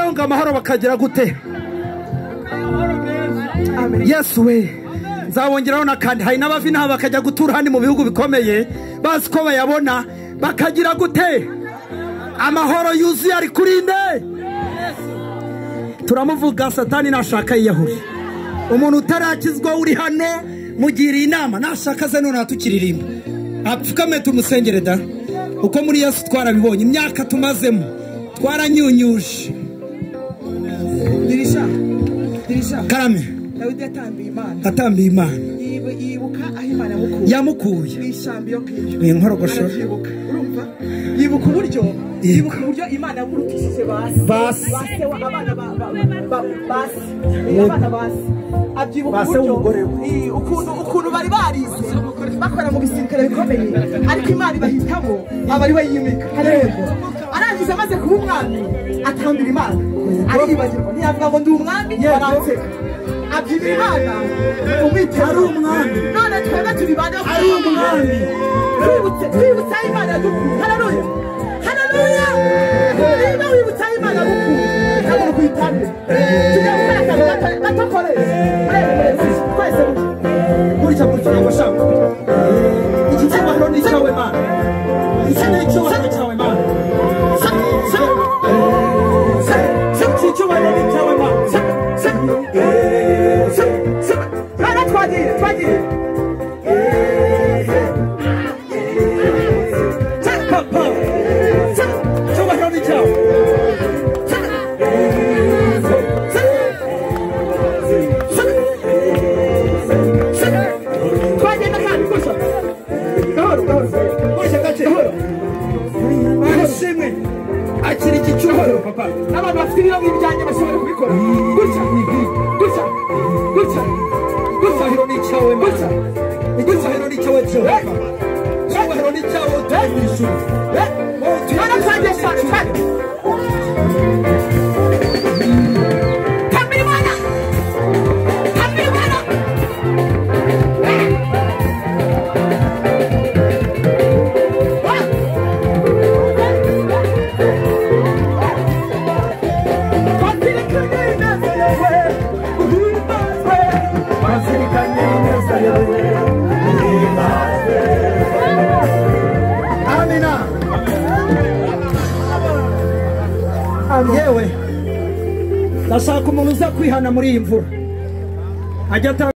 bongeraho ngo amahoro bakagira gute? Yesu we, nzabongeraho n'akandi. Hari n'abava inaha bakajya gutura handi mu bihugu bikomeye bazi ko bayabona bakagira gute? Amahoro yuzuye ari kuri nde? Turamuvuga Satani nashaka yiyahuri. Umuntu utarakizwa uri hano mugira inama nashaka ze none atukiririmba. Apfukame tumusengere da. Uko muri Yesu twarabibonye imyaka tumazemo twaranyunyuje. Dirisha Karame Dawidi atambiye Imana. Yibuka aho Imana yamukuye. Inkorogoshora. Yibuka uburyo Imana yamurutishije basi. Abana basi. Abyibuka uburyo ukuntu bari barize bakora mu gisirikare bikomeye ariko Imana ibahitamo abari bayimika. Arangiza amaze kuba umwami atambira Imana. Aribagirwa ntiyavuga ngo ndi umwami baranseka. Abyibira Imana umwitero ari umwami. None twebwe turi bane ari umwami. Twibutsa Imana yadukuye. Haleluya. Niba wibutsa Imana yadukuye ntabwo kuyitane. Tujya gukora akazi gatokoreye. Twese burya bashaka. Iki cyubahiro ni cyawe Mana. Iki ni icyubahiro cyawe Mana. Icyubahiro ni cyawe Mana. Twagiye. Icyubahiro ni cyawe. Twagenda kandi gusa. Gahoro. Gusa gace. Barashimwe. Akiri iki cyubahiro papa. Abantu bafite ibiro bijyanye bashobora kubikora. Gusa. Icyubahiro ni cyawe Mana. Icyubahiro ni cyawe Jehova. Icyubahiro ni cyawe Yesu. Yewe ndashaka umuntu uza kwihana muri iyi mvura.